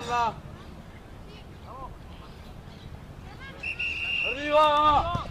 Guarda. ¡Arriba!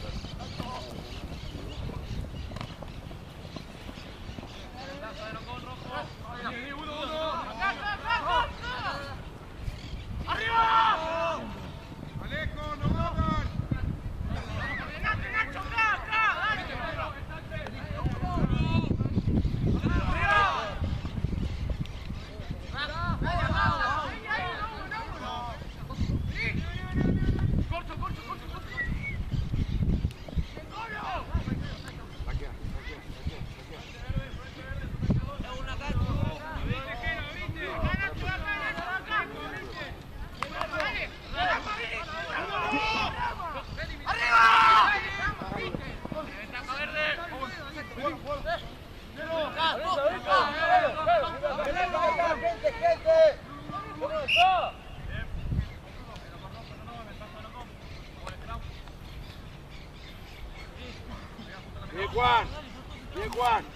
Bien, Juan. Bien, Juan.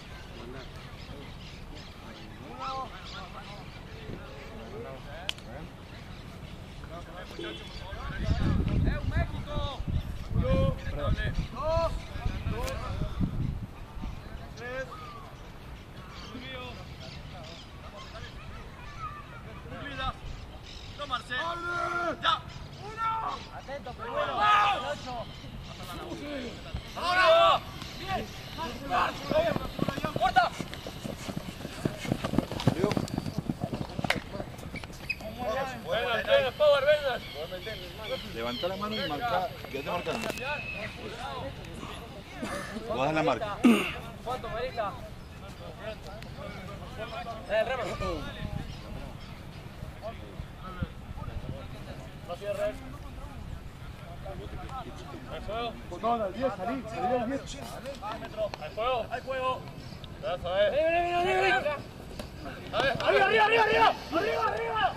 México. 1, 2, 3. Cumplida. Tomarse. Ya. 1. Atento, primero. 8. ¡Ahora! ¡Bien! ¡Corta! Levanta la mano y marca. Ya te marcan. Vos das la marca. ¿Cuánto, Marita? Remo. No cierres. ¿Hay fuego? No, al 10, salí al 10. ¿Hay fuego? ¿Hay fuego? Ya sabes. ¡Arriba, arriba, arriba, arriba! ¡Arriba, arriba!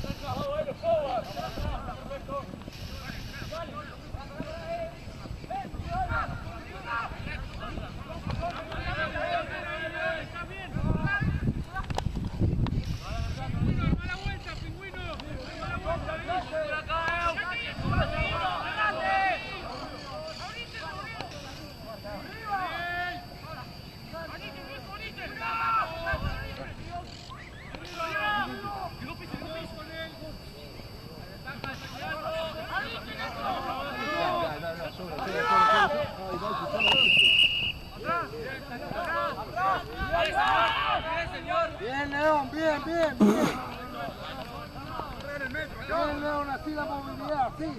Bien, León, bien, bien, bien. Bien, León, así la movilidad, así.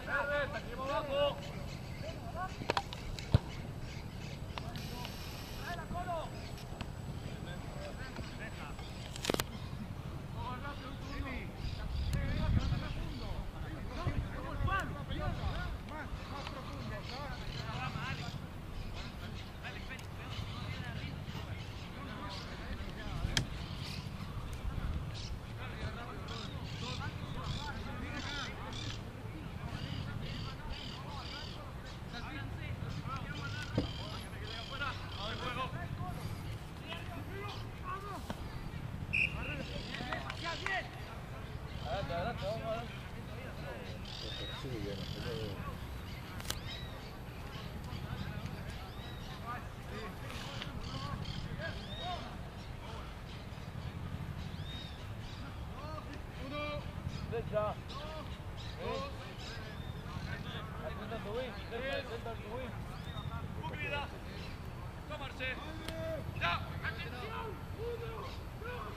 Derecha. Atenta tu win. Atenta tu win. Cumplida. Tomarse. Ya. Atención. 1, 2.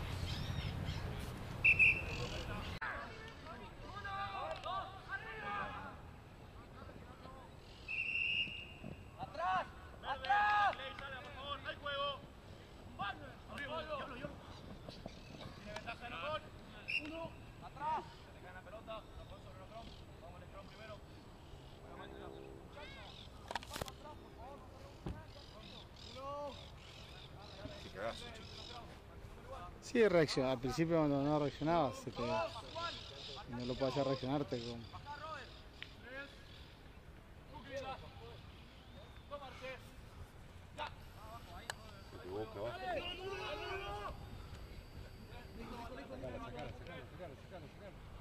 ¡Atrás! ¡Atrás! Sale, por favor. Hay juego. Arriba. Tiene ventaja en gol. 1. Atrás. Se le cae la pelota. La pone sobre el crom. Vamos al crom primero. Sí, reacciona. Al principio cuando no reaccionabas, no lo puedes hacer reaccionarte. Como... Sacala.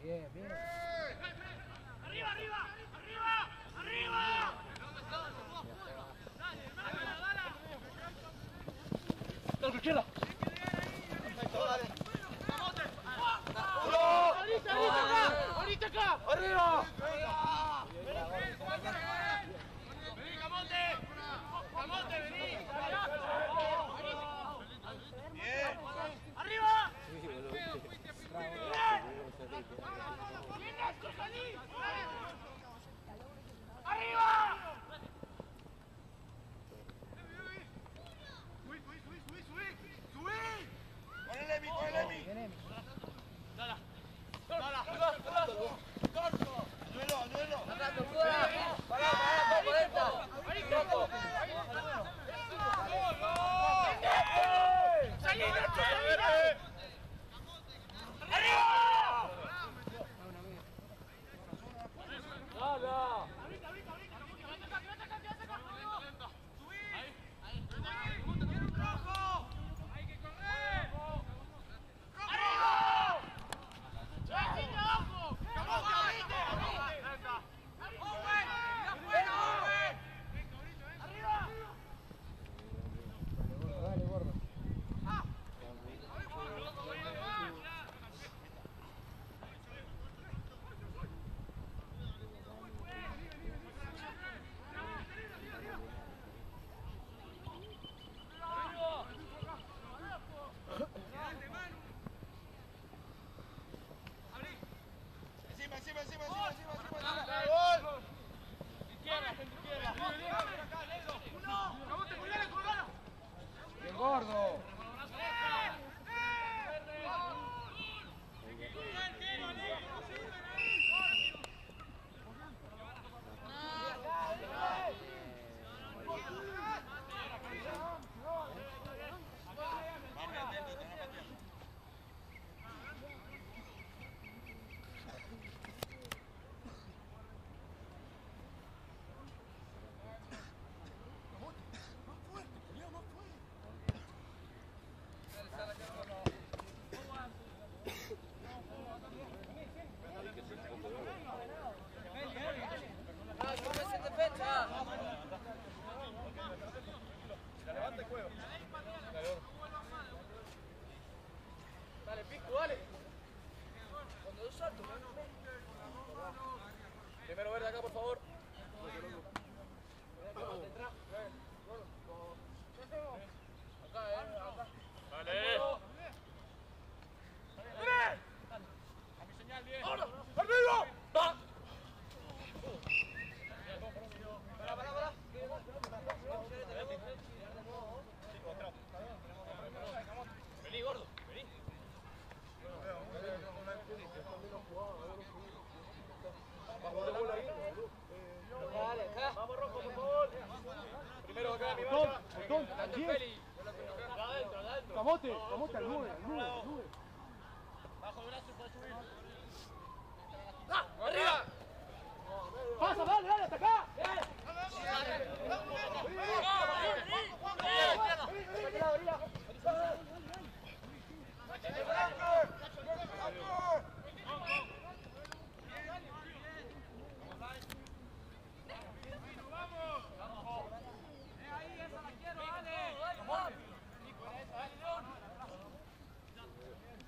Bien, bien. ¡Arriba, arriba! ¡Arriba! ¡Arriba! ¡Dale, izquierda! ¡Ahorita acá! ¡Arriba! ¡Vení, Camote! ¡Camote, vení! ¡Bien! ¡Arriba! ¡Arriba! ¡Subí! ¡Con el Emi, con el Emi! ¡Dala! ¡Dala! ¡Añuelo, añuelo! ¡Pará, Coco! ¡Salí, Nacho, salí! ¡Arriba! ¡Dala! Dale, gordo. Encima. ¡Gol! Izquierda. ¡Camote, colgala! ¡Bien, gordo! Dale, Pisco, dale. Cuando yo salto, primero verde acá, por favor. Acá. Dale. A mi señal, bien. ¡Ahora! ¡Arriba! ¡Va! Pará. Vení, gordo, vení. Dale, acá. Vamos, Rojo, por favor. Primero acá, mi marca. Dale, Feli. Adentro. Camote al 9. Bajo el brazo para subir. ¡Arriba! ¡Pasa, dale, hasta acá! Ahí, esa la quiero, dale.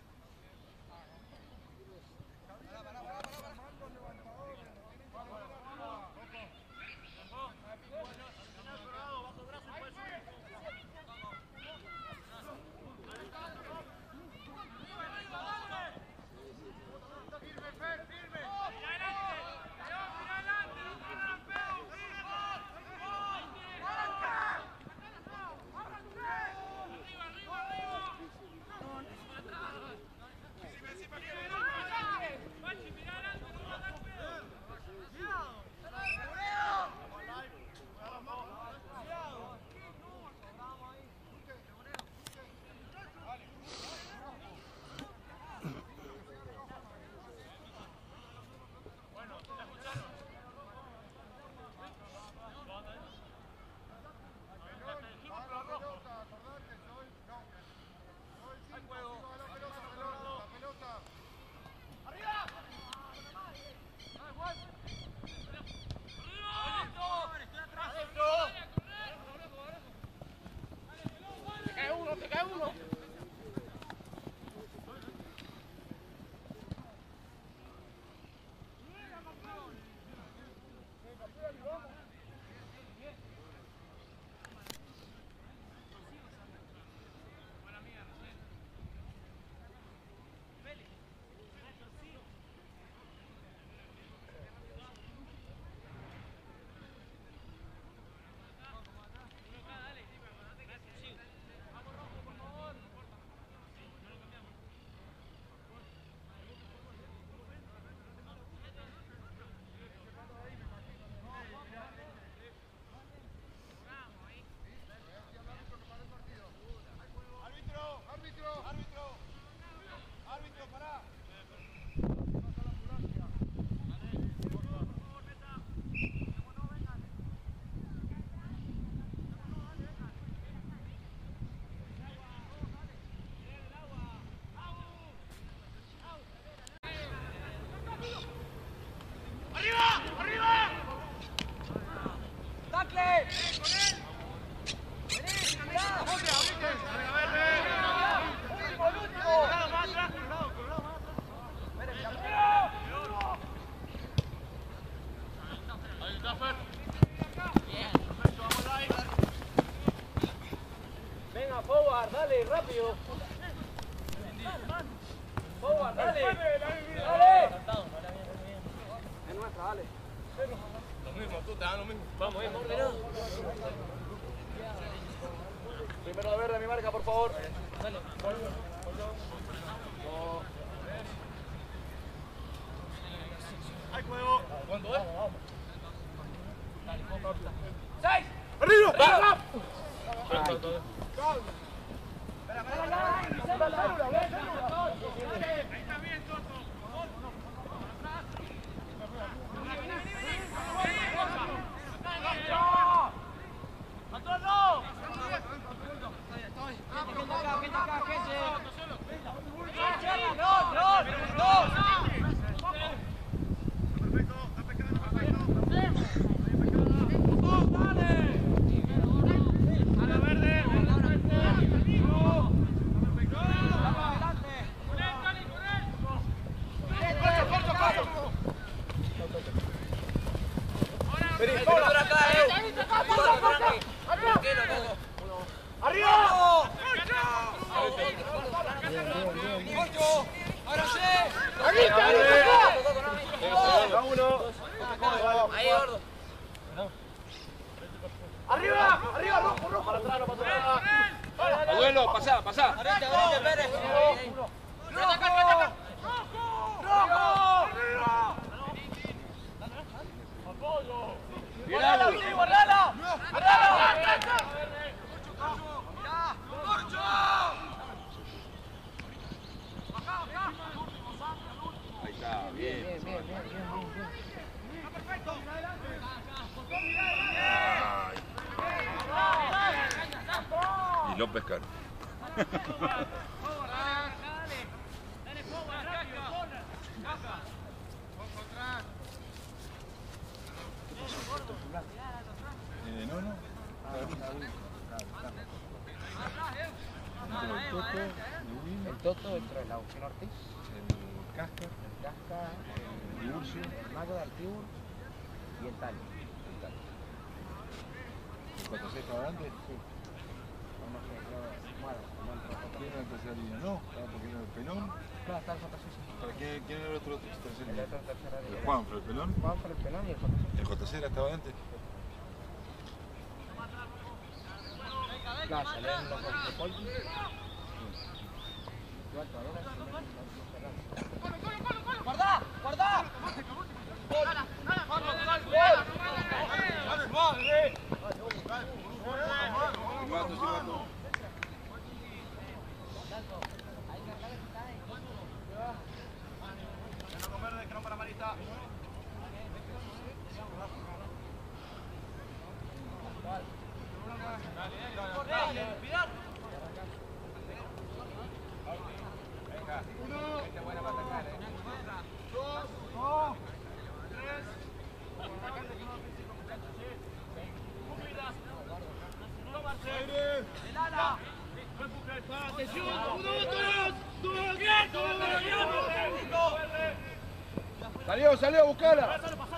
Forward, dale. Dale. Es nuestra, dale. Lo mismo, tú te das lo mismo. Vamos, ordenado. Primero de verde, mi marca, por favor. Dale. ¡Hay juego! ¿Cuánto es? ¡Seis! ¡Arriba! ¡Va! Abuelo, pasá, pasá. Ahí está, bien. Y López Caro. No. El Toto dentro de la opción Ortiz, El Casca, el Urcio, el Mago de Altibur y el Tali. el 4-6 estaba antes. Sí. Uno que creo muere, como entró ¿Quién era el tercer línea? No, porque era el Pelón. Claro, está el JC. ¿Para quién era el otro tercer El línea? otro tercera El línea. Juan, pero el Pelón. Juan por el Pelón y el JC. El JC estaba antes. Claro, salieron los dos de Polki. Igual todavía ¡Guarda! ¡Guarda! Salió, buscala.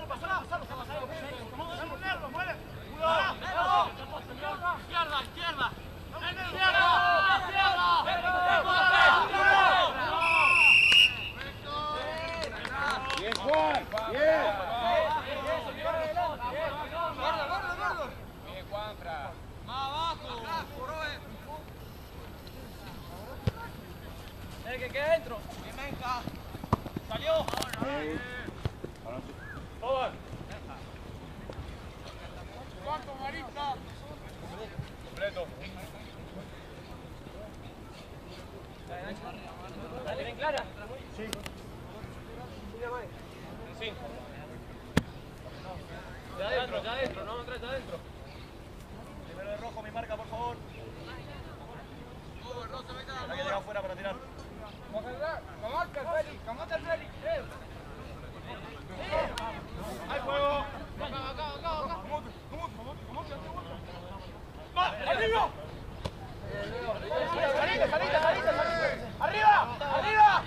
Izquierda. Bien, Juan. Bien. Bien, Juanfra. Más abajo. El que quede dentro. Bien, venga. Salió. Over. ¿Cuánto, Marita? Completo. ¿La tienen clara? Sí. En 5. Ya adentro, no entres adentro. Primero de rojo, mi marca, por favor. La que llega afuera para tirar. ¡Hay juego! ¡Va! ¡Arriba! ¡Salite! ¡Arriba!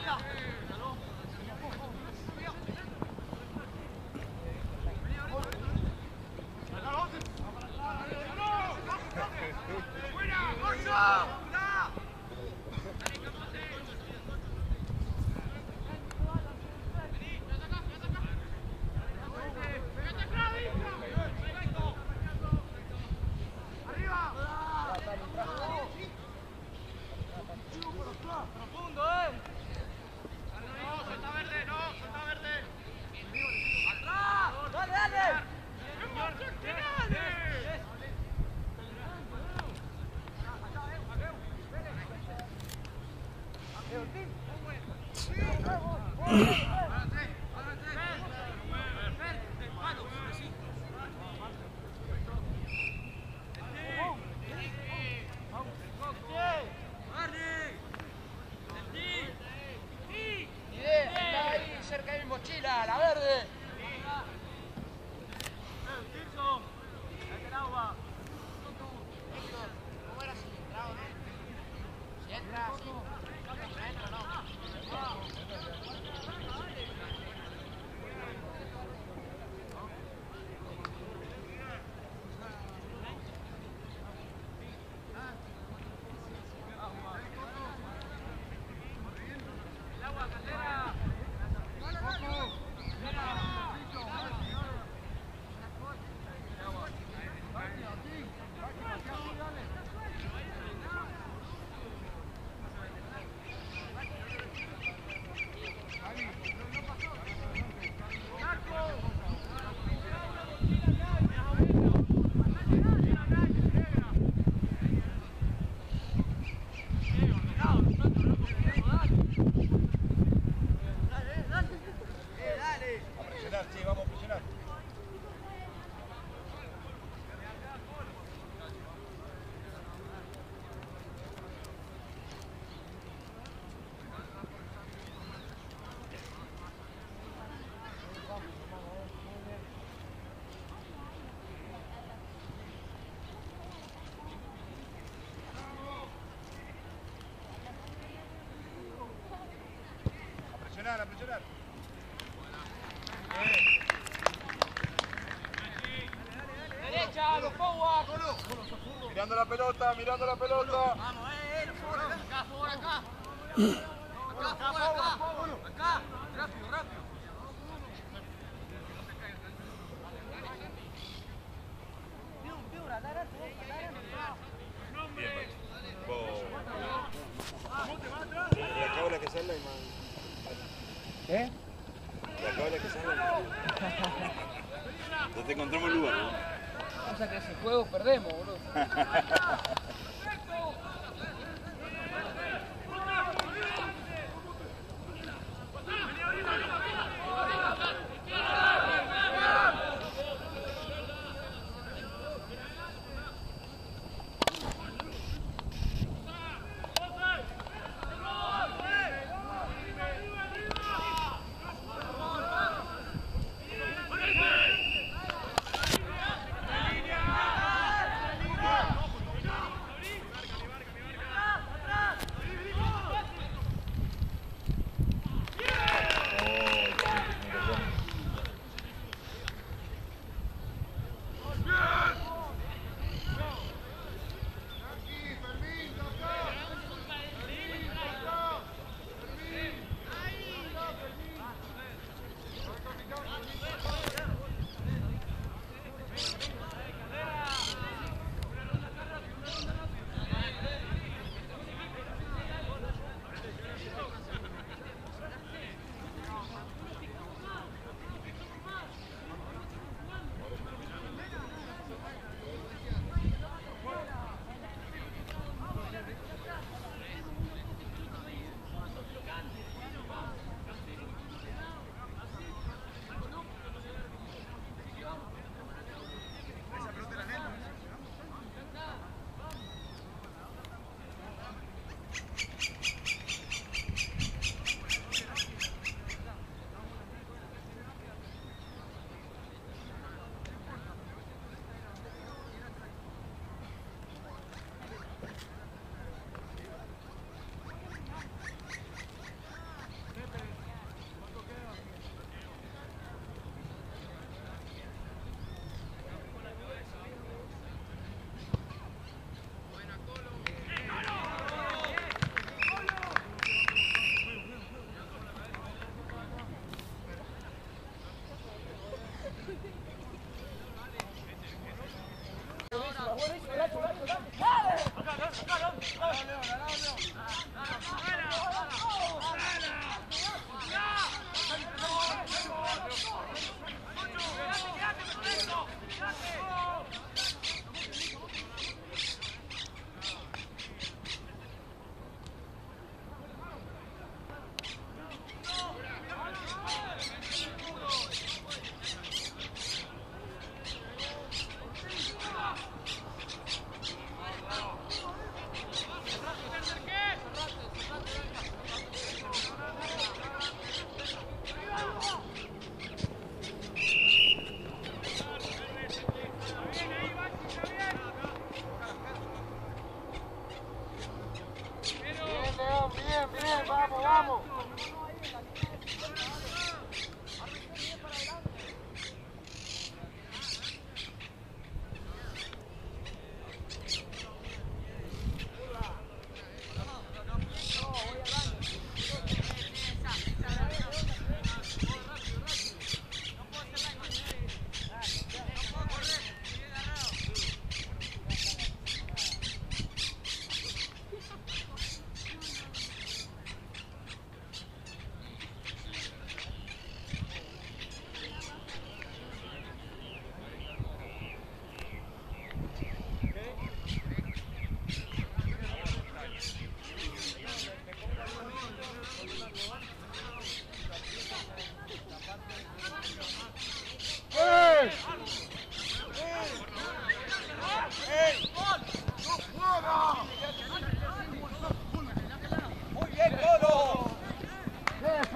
Está ahí cerca de mi mochila, la verde. ¿Cómo era si entraba o no? Si entra, sí. Si no entra, no. A presionar. Derecha, los forward. Mirando la pelota. Vamos, acá, forward, acá. Acá, rápido. Le acabo la que sale, man. ¿Eh? Le acabo la que sale. Ya te encontramos el lugar, ¿no? Pasa que ese juego perdemos, boludo.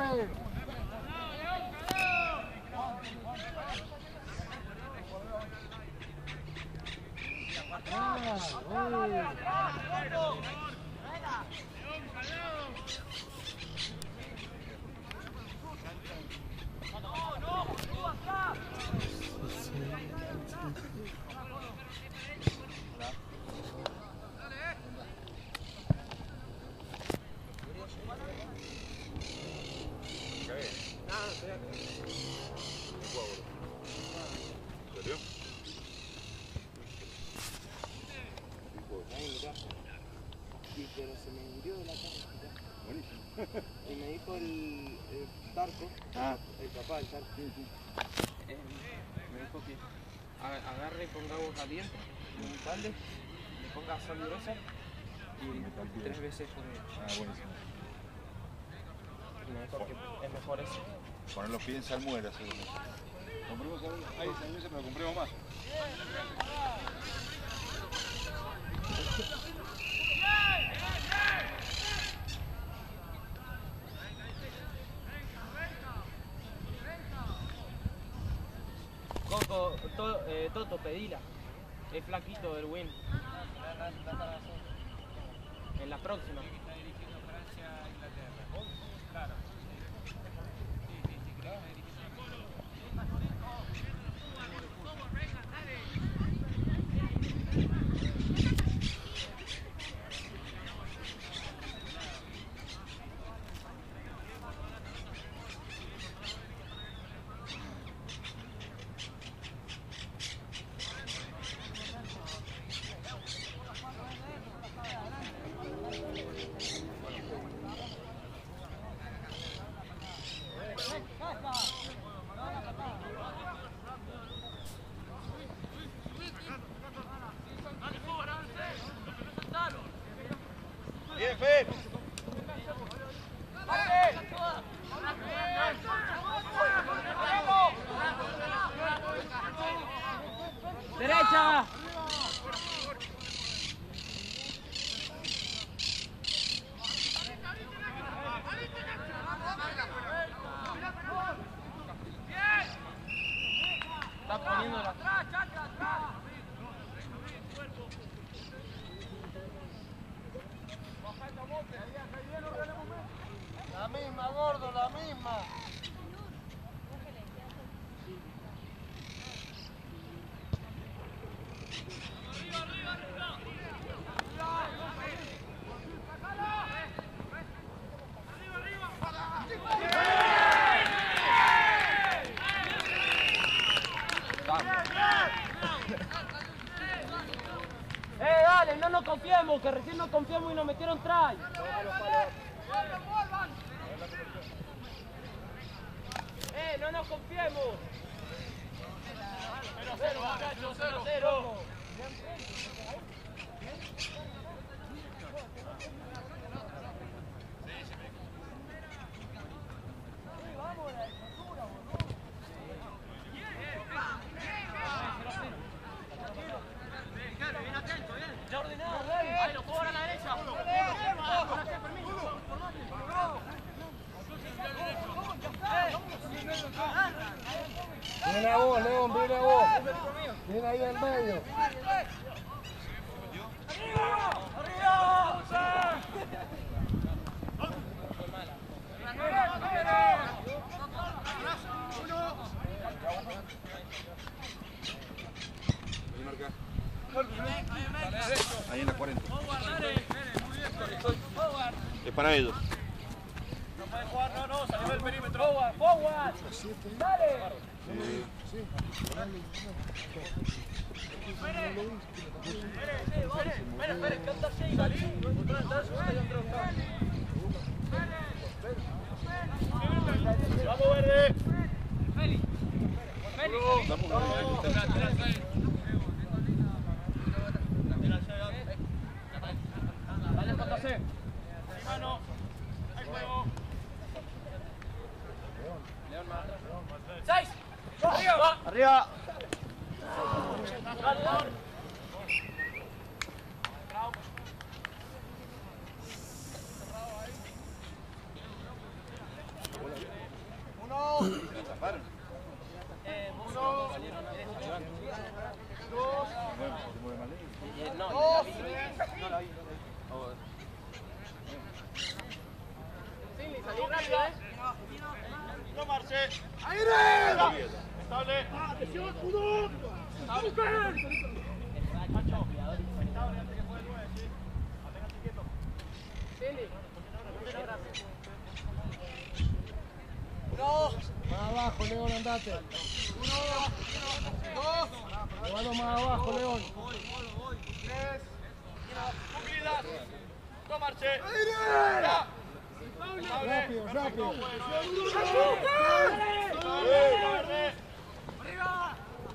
Pero se me murió de la cara. Y me dijo el Tarco, el papá del Tarco, me dijo que agarre y ponga agua caliente en un balde, le ponga sal gruesa y 3 veces por día. Buenísimo. Y me dijo que es mejor eso. Poner los pies en salmuera, seguro. Compremos ahí, salmuera, pero compremos más. Coco, Toto, pedila. Es flaquito del win. En la próxima. Bien, Fer. ¡Derecha! Está poniendo la... La misma, gordo, la misma. Dale, no nos confiemos, que recién nos confiamos y nos metieron try. No nos confiemos. 0-0, muchachos, 0-0. Ya ordenado, ahí lo puedo a la derecha. Viene a vos, León, viene a vos. Viene ahí en medio. Ahí en la 40. Es para ellos. No puede jugar, no, salió del perímetro. Forward. Dale. Espere, ¿qué onda así? Salí, no encontró el tazo, y entró acá. Vamos, verde. Feli. Dale, JC. Mano. Hay juego. León más atrás. 6. Arriba. taparon. Uno. Dos. Se mueve más lejos. No, Dos. no la vi. Sí, salí rápido, No marche. ¡Aire! Estable. ¡Atención! ¡Uno! ¡Estable! Estable antes que juegue el 9, ¿sí? Manténgase quieto. Uno. Más abajo, León, andate. Uno. Dos. Llévalo más abajo, León. Tres. Cumplidas. No marche. ¡Aire! Ya. Rápido, rápido. ¡Arriba!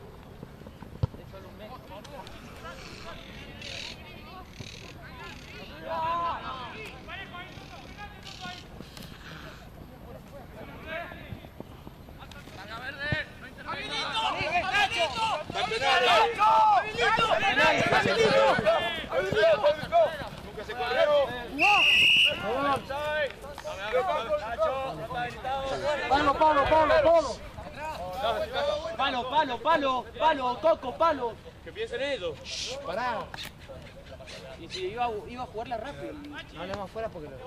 ¡Carga verde! ¡No Nunca se corrió. Palo, palo, palo, palo. Palo, Coco, palo. Que piensen ellos. Pará. Y si iba a jugarla rápido. No hablemos afuera porque lo...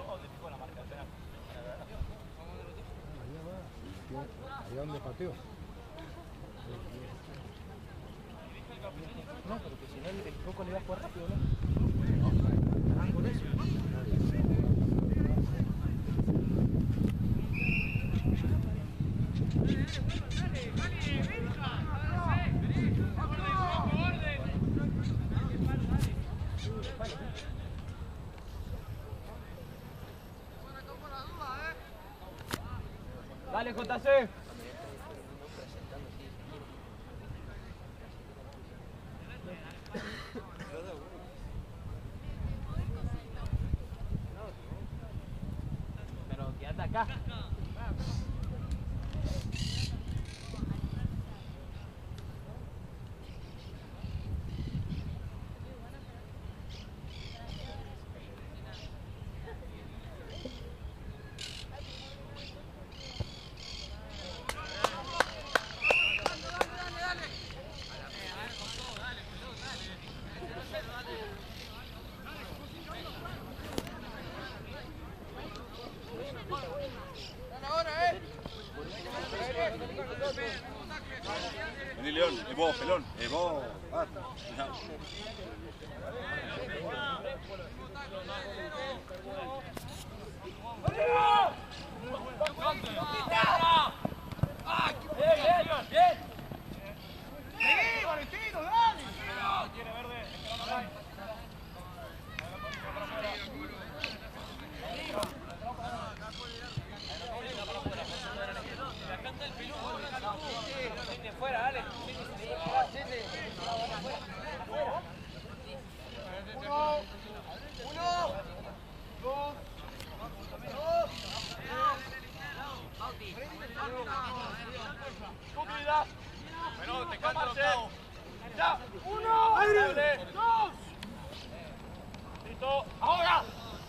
Allá donde pateó. No, pero que si no el Coco le iba a jugar rápido, ¿no? Ah, por eso. Dale, JC. Pero quédate acá. Vení, León. Vos, pelón. Vos. Ah, no. ¡Bien! ¡Sí, Valentino, dale! Tiene verde, Fuera, dale. Uno. Dos. Cumplida. Bueno, te canto, Octavo. Ya. Uno. Aire. Dos. Listo. Ahora.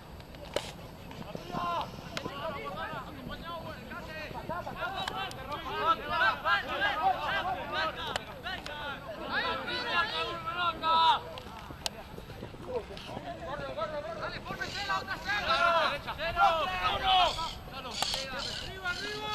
Dale, fórmese la otra celda. Arriba, arriba.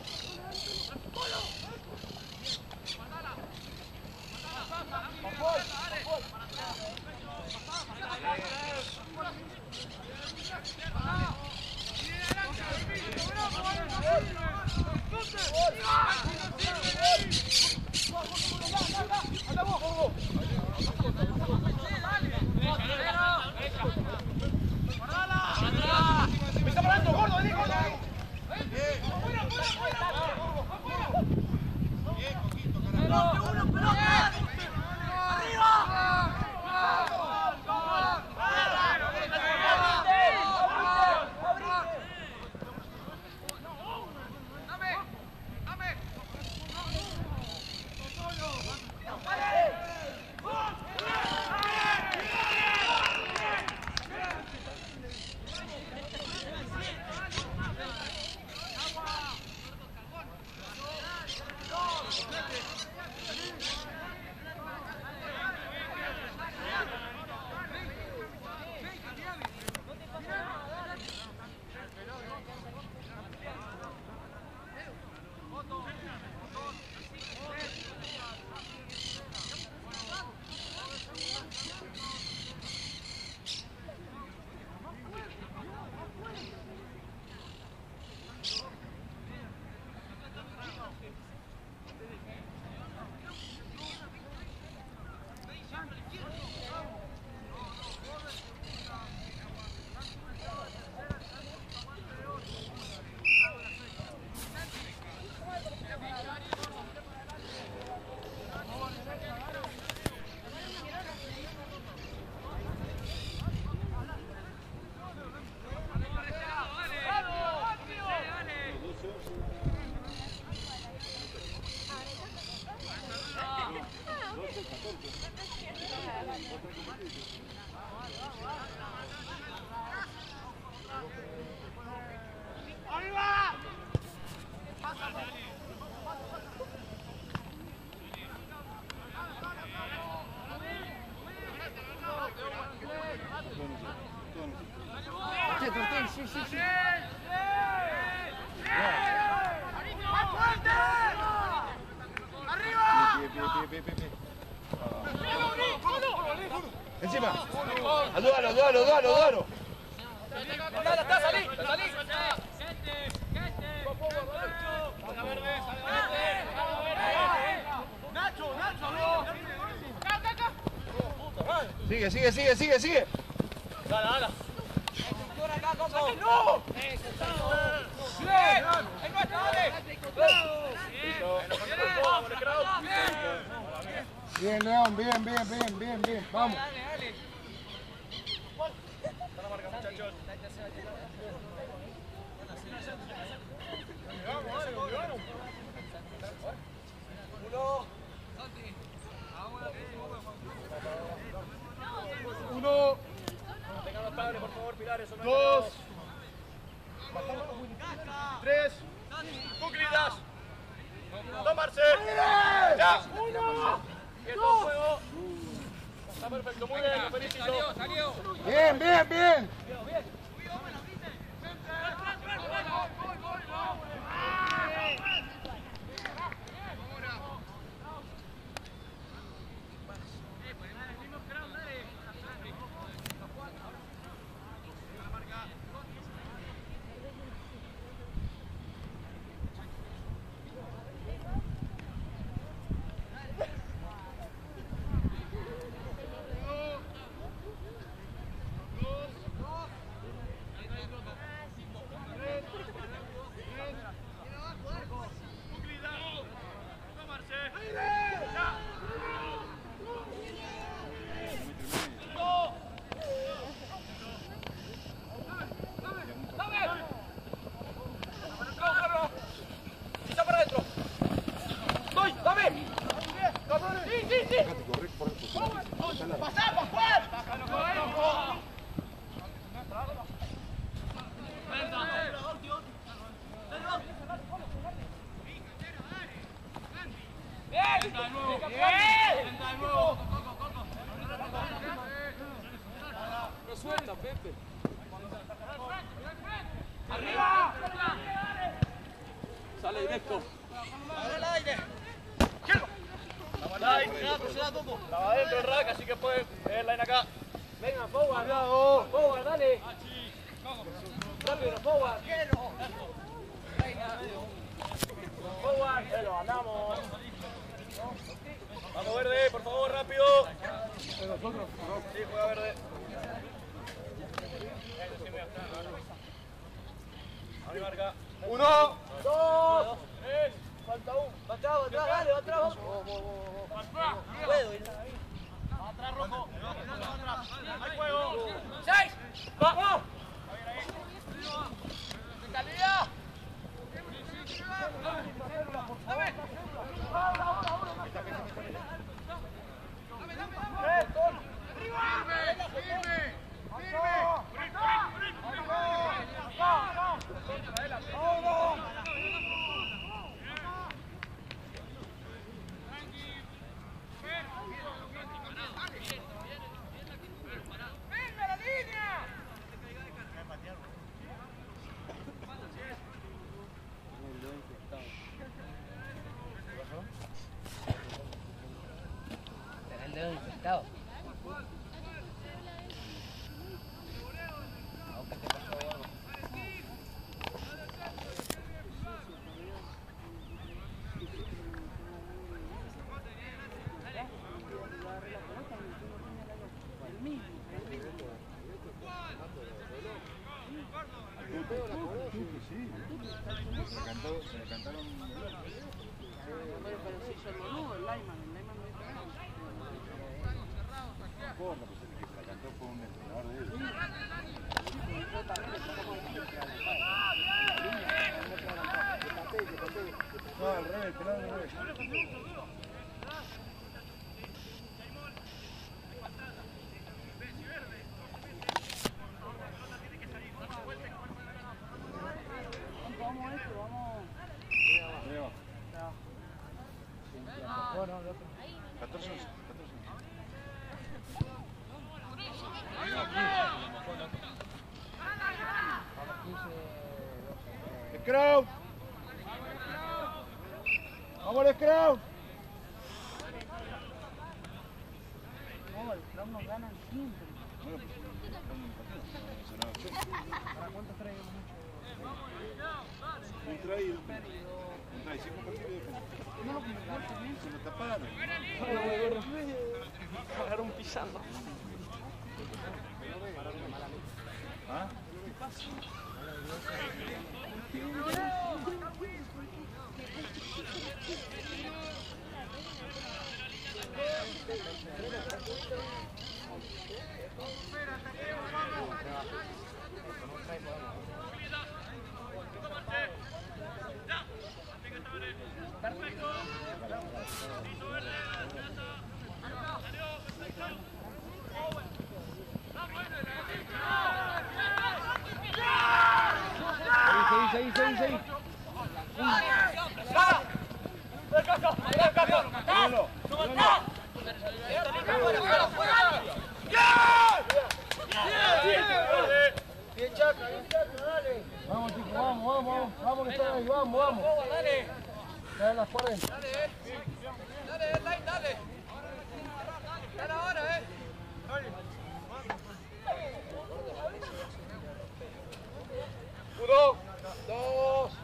¡Me está parando, gordo! ¡Vení, gordo! ¡Fuera, fuera, fuera! ¡Bien, Coquito, carajo! ¡Uno, pelota! ¡Arriba! ¡Dame! ¡Dame! Sí, sí, sí. Encima. Ayúdalo. Salí. Sigue. Dale. ¡No! Bien, León, bien. Vamos. Está la marca, muchachos. Uno. Tengan los padres, por favor, pilares. 2. 3. Cúclidas. Tomarse. Ya. 1. Quieto, juego. Está perfecto, muy bien, felicito. Salió. Bien. No suelta, Pepe. ¡Arriba! Sale directo. Estaba adentro el rack, así que puede el line acá. Venga, forward, dale. Rápido, forward. Forward, pero andamos. Vamos verde, por favor, rápido. Sí, juega verde. A mi marca. 1, 2, 3. Falta uno. Va atrás, dale, va atrás. Puedo ir. Atrás, rojo. Hay juego. 6. ¡Vamos! ¡Calidad! Será el dedo infectado. Se le cantaron. Pero se hizo el boludo, el Lyman no hizo nada. Por la persona que se la cantó fue un entrenador de ellos. No, al revés, pelado al revés. Vamos a esto, vamos. no, el otro. 14 11. 14 Scrum. Vamos al Scrum. No, el Scrum nos ganan siempre. Bueno, pues ¿Para cuántos traemos mucho? un try, 5 partidos de defensa. No lo convirtieron también. Se lo taparon. Agarraron pisando. ¿Ah? Seguí. Bien, Chaca, dale. Vamos, chicos, vamos, que están ahí, vamos. Dale. Dale las 40. Dale ahora, Uno, dos,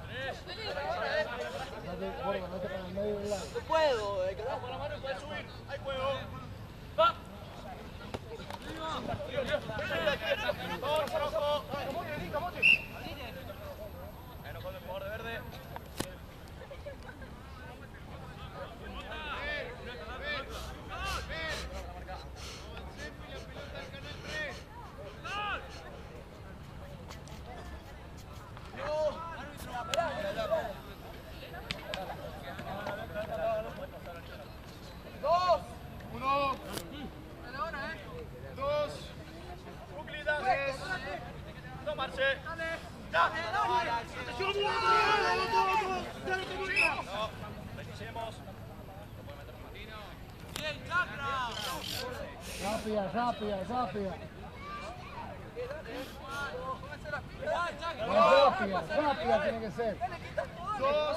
Mete para el medio del lado. no puedo, con la mano puedes subir, hay juego. Va. Vamos, abajo. Camote. Bueno, con el jugador de verde. Dos. Uno. Dos. Euclides. Tres. Tomarse. Ya. No. Revisemos. Bien, Chakra. Rápida. Rápida tiene que ser. Dos.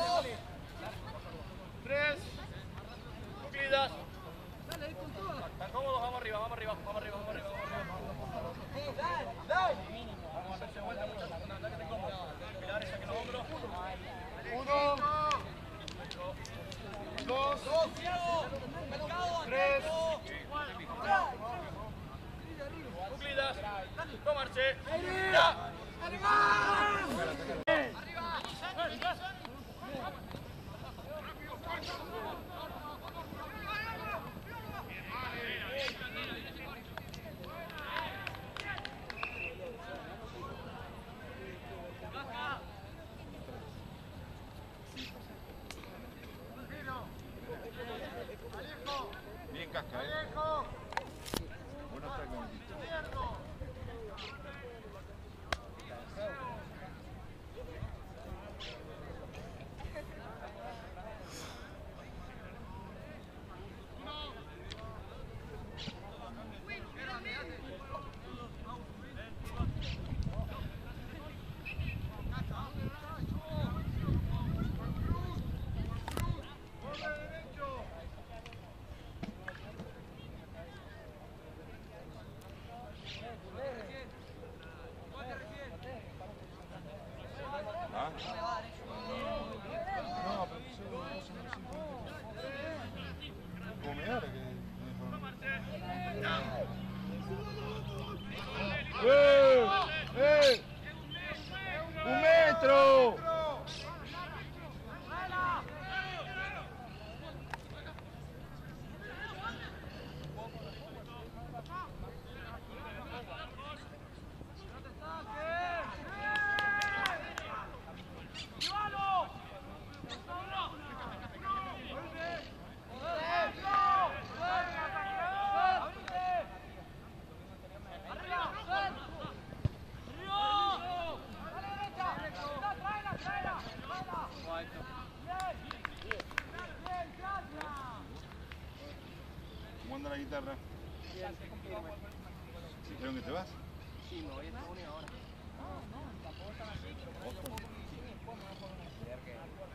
Tres. Euclides. ¿Están cómodos? Vamos arriba. Vamos a hacerse vuelta, muchachos. Anda que te cómodo. Pilares, saquen los hombros. Uno. Dos. Tres. Euclides. Tomarse. Ya. Bien casca, Buenos tacos. ¿Cómo anda la guitarra? Bien, firme. ¿Dijeron que te vas? Sí, me voy a Estados Unidos ahora. Tampoco están así, pero como yo puedo sí, ¿cómo no podemos estudiar que?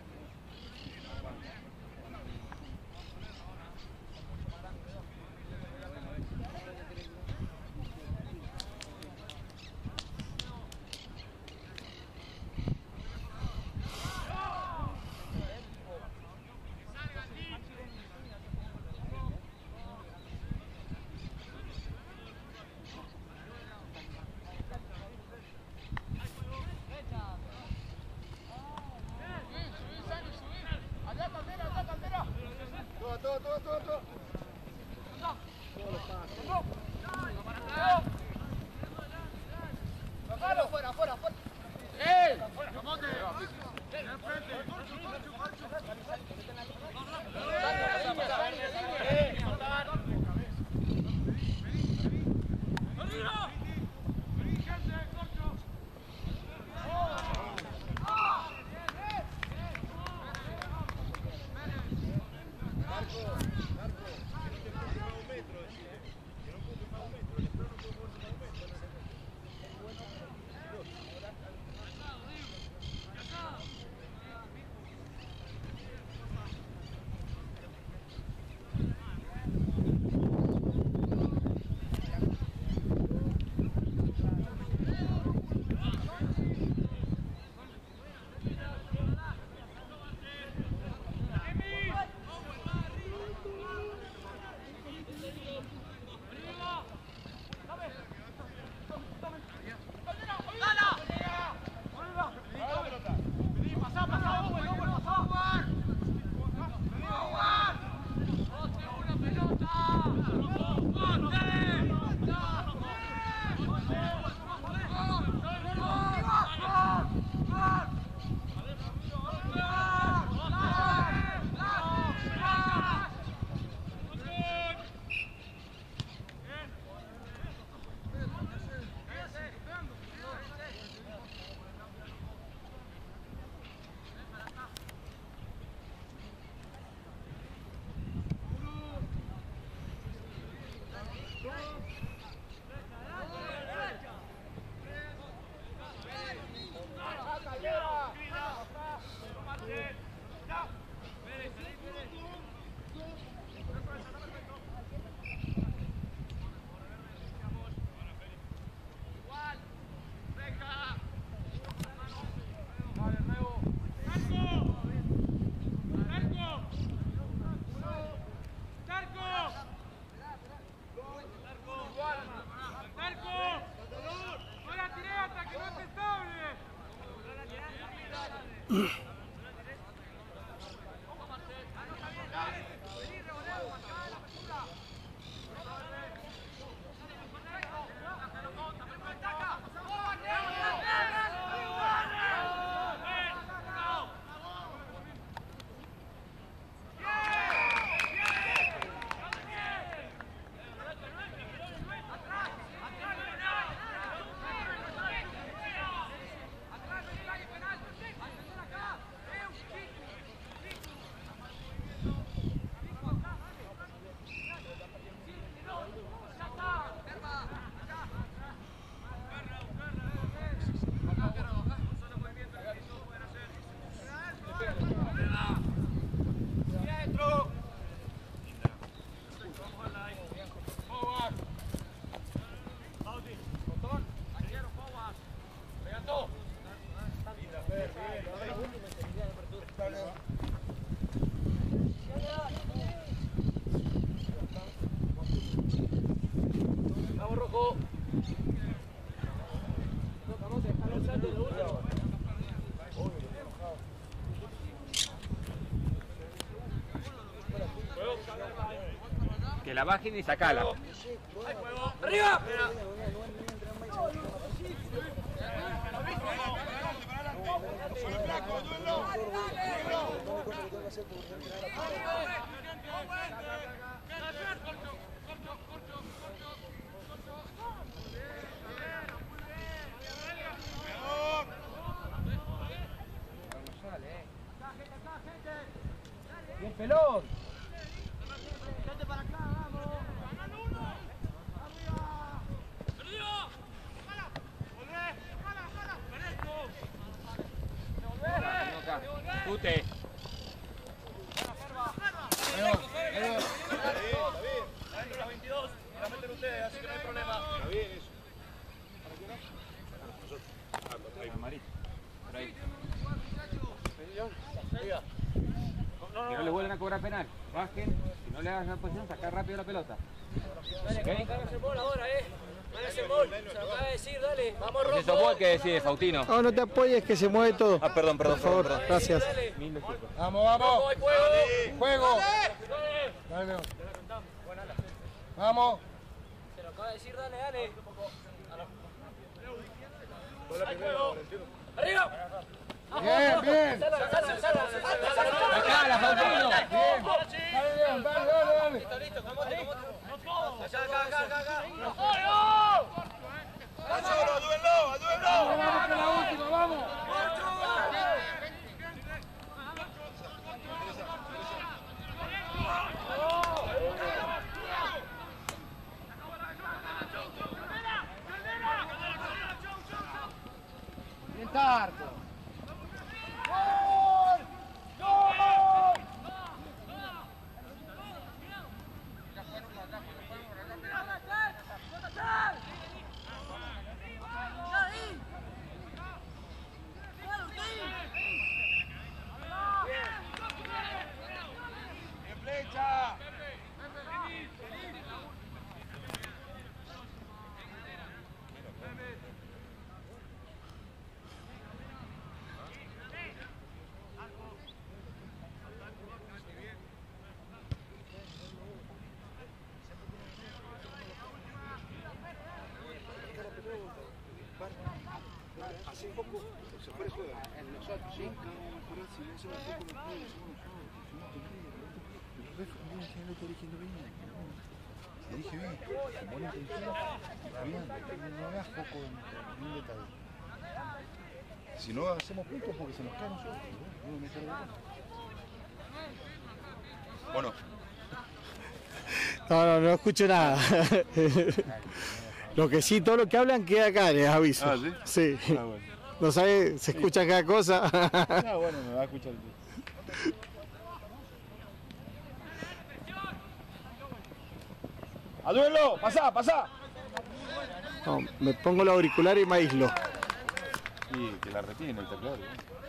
Que la bajen y sacala. ¡Arriba! ¡Bien pelón! Gente para acá, vamos. Ute. Adentro las 22, la meten ustedes, así que no hay problema. Está bien eso. Que no le vuelvan a cobrar penal. Bajen, si no le hagas la posición, sacar rápido la pelota. Dale, que van a hacer gol ahora, van a hacer gol. Se lo acaba de decir, dale. Vamos, Rocco. Eso vos que decide, Faustino. No, no te apoyes que se mueve todo. Ah, perdón, Por favor, gracias. Vamos, vamos. Hay juego. Juego. Dale. Vamos. Se lo acaba de decir, dale, dale. Hay juego. ¡Arriba! Bien, bien. Acá, la Faustino. Dale, dale, dale. Listo, camote. Allá, acá. ¡Ayúdalo, ayúdenlo! Vamos con la última, vamos. Bien tarde. Hace poco se fue juego. Nosotros, sí. Le dije bien, con buena intención, bien, no hagas poco en un detalle. Si no hacemos puntos porque se nos cae a nosotros, ¿no? Me cargo de bueno. No escucho nada. Lo que sí, todo lo que hablan queda acá, les aviso. Ah, ¿sí? Sí. Ah, bueno. No sabe, se escucha cada cosa. Ah, bueno, me va a escuchar. ¡Ayúdenlo! ¡Pasá! No, me pongo el auricular y me aíslo. Sí, que la retiene el teclado.